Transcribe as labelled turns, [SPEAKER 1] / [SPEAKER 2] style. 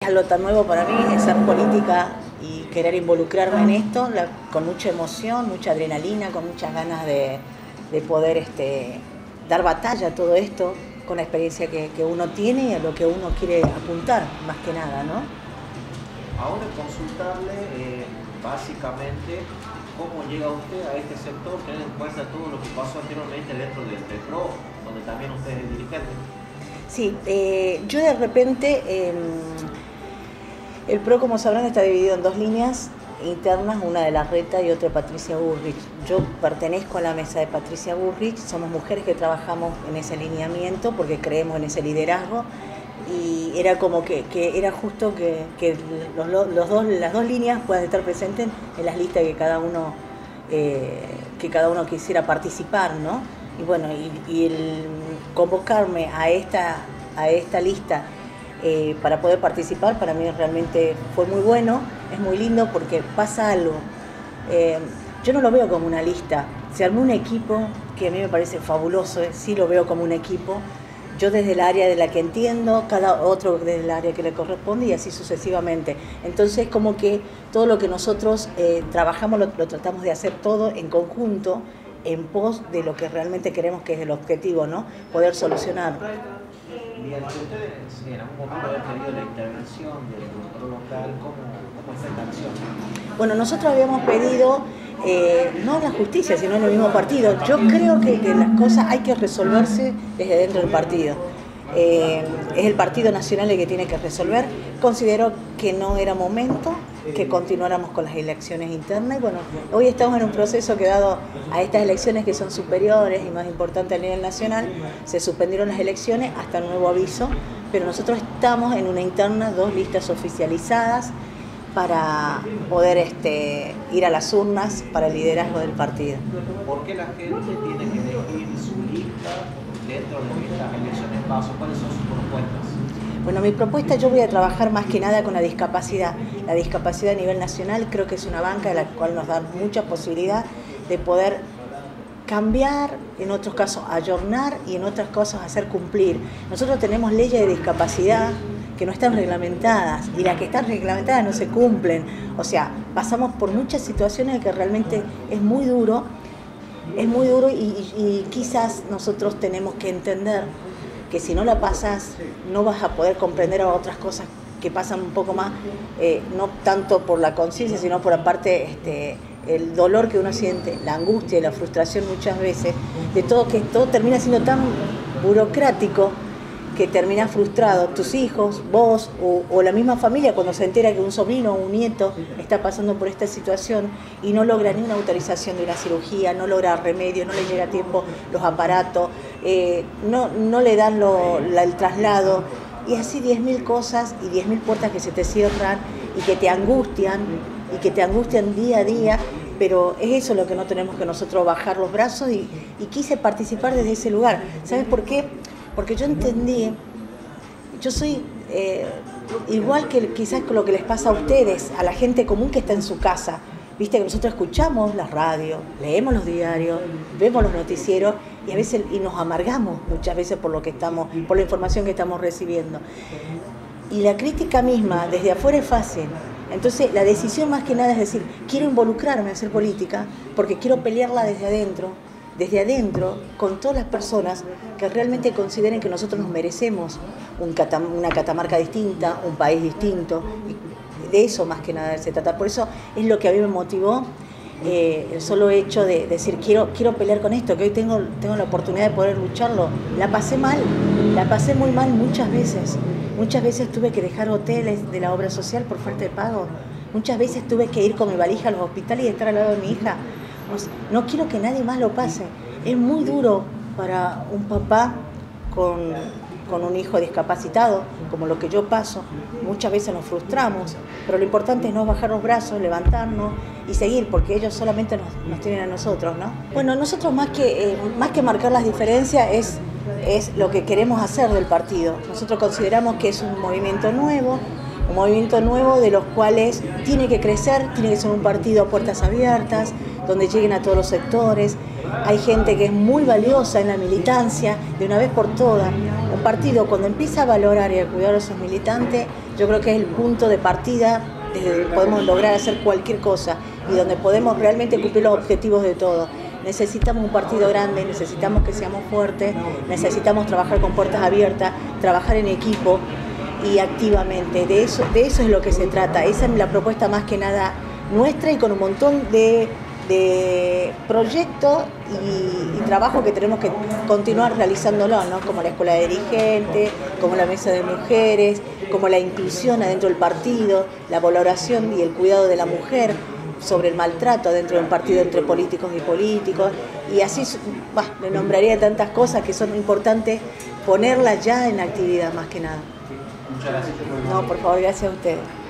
[SPEAKER 1] Algo tan nuevo para mí es hacer política y querer involucrarme en esto con mucha emoción, mucha adrenalina, con muchas ganas de poder dar batalla a todo esto con la experiencia que uno tiene y a lo que uno quiere apuntar, más que nada, ¿no?
[SPEAKER 2] Ahora consultarle básicamente cómo llega usted a este sector, teniendo en cuenta todo lo que pasó anteriormente dentro del PRO, donde también usted es dirigente.
[SPEAKER 1] Sí, yo de repente, el PRO, como sabrán, está dividido en dos líneas internas, una de Larreta y otra de Patricia Bullrich. Yo pertenezco a la mesa de Patricia Bullrich, somos mujeres que trabajamos en ese alineamiento porque creemos en ese liderazgo y era como que era justo que las dos líneas puedan estar presentes en las listas que cada uno quisiera participar, ¿no? Y bueno, y el convocarme a esta lista para poder participar, para mí realmente fue muy bueno, es muy lindo porque pasa algo. Yo no lo veo como una lista, se armó un equipo que a mí me parece fabuloso, sí lo veo como un equipo, yo desde el área de la que entiendo, cada otro desde el área que le corresponde y así sucesivamente. Entonces como que todo lo que nosotros trabajamos lo tratamos de hacer todo en conjunto, en pos de lo que realmente queremos, que es el objetivo, ¿no? Poder solucionar.
[SPEAKER 2] Bien, ustedes en algún momento han pedido la intervención del PRO local, ¿cómo es esta acción?
[SPEAKER 1] Bueno, nosotros habíamos pedido, no en la justicia, sino en el mismo partido. Yo creo que las cosas hay que resolverse desde dentro del partido. Es el Partido Nacional el que tiene que resolver. Considero que no era momento que continuáramos con las elecciones internas y bueno, hoy estamos en un proceso que dado a estas elecciones que son superiores y más importantes a nivel nacional, se suspendieron las elecciones hasta nuevo aviso, pero nosotros estamos en una interna, 2 listas oficializadas para poder ir a las urnas para el liderazgo del partido.
[SPEAKER 2] ¿Por qué la gente tiene que elegir su lista dentro de estas elecciones paso? ¿Cuáles son sus propuestas?
[SPEAKER 1] Bueno, mi propuesta, yo voy a trabajar más que nada con la discapacidad. La discapacidad a nivel nacional creo que es una banca de la cual nos da mucha posibilidad de poder cambiar, en otros casos ayornar y en otras cosas hacer cumplir. Nosotros tenemos leyes de discapacidad que no están reglamentadas y las que están reglamentadas no se cumplen. O sea, pasamos por muchas situaciones que realmente es muy duro y quizás nosotros tenemos que entender que si no la pasas no vas a poder comprender a otras cosas que pasan un poco más, no tanto por la conciencia, sino por aparte el dolor que uno siente, la angustia y la frustración muchas veces, de todo que todo termina siendo tan burocrático que termina frustrado tus hijos, vos o la misma familia cuando se entera que un sobrino o un nieto está pasando por esta situación y no logra ni una autorización de una cirugía, no logra remedio, no le llega a tiempo los aparatos, no le dan el traslado y así 10.000 cosas y 10.000 puertas que se te cierran y que te angustian día a día. Pero es eso lo que no tenemos que nosotros bajar los brazos y quise participar desde ese lugar. ¿Sabes por qué? Porque yo entendí, yo soy igual que quizás con lo que les pasa a ustedes, a la gente común que está en su casa. Viste que nosotros escuchamos la radio, leemos los diarios, vemos los noticieros y a veces nos amargamos muchas veces por la información que estamos recibiendo. Y la crítica misma desde afuera es fácil. Entonces la decisión más que nada es decir, quiero involucrarme a hacer política porque quiero pelearla desde adentro, con todas las personas que realmente consideren que nosotros nos merecemos una Catamarca distinta, un país distinto. Y de eso más que nada se trata. Por eso es lo que a mí me motivó, el solo hecho de decir, quiero pelear con esto, que hoy tengo la oportunidad de poder lucharlo. La pasé muy mal muchas veces. Muchas veces tuve que dejar hoteles de la obra social por falta de pago. Muchas veces tuve que ir con mi valija a los hospitales y estar al lado de mi hija. No quiero que nadie más lo pase. Es muy duro para un papá con un hijo discapacitado, como lo que yo paso. Muchas veces nos frustramos, pero lo importante es no bajar los brazos, levantarnos y seguir, porque ellos solamente nos tienen a nosotros, ¿no? Bueno, nosotros más que marcar las diferencias es lo que queremos hacer del partido. Nosotros consideramos que es un movimiento nuevo de los cuales tiene que crecer, tiene que ser un partido a puertas abiertas, donde lleguen a todos los sectores. Hay gente que es muy valiosa en la militancia, de una vez por todas. Un partido cuando empieza a valorar y a cuidar a sus militantes, yo Yo creo que es el punto de partida desde donde podemos lograr hacer cualquier cosa y donde podemos realmente cumplir los objetivos de todo. Necesitamos un partido grande, necesitamos que seamos fuertes, necesitamos trabajar con puertas abiertas, trabajar en equipo y activamente. De eso es lo que se trata. Esa es la propuesta más que nada nuestra y con un montón de proyectos y trabajo que tenemos que continuar realizándolo, ¿no? Como la escuela de dirigentes, como la mesa de mujeres, como la inclusión adentro del partido, la valoración y el cuidado de la mujer, sobre el maltrato dentro de un partido entre políticos y políticos, y así le nombraría tantas cosas que son importantes ponerlas ya en actividad más que nada.
[SPEAKER 2] Muchas gracias.
[SPEAKER 1] No, por favor, gracias a ustedes.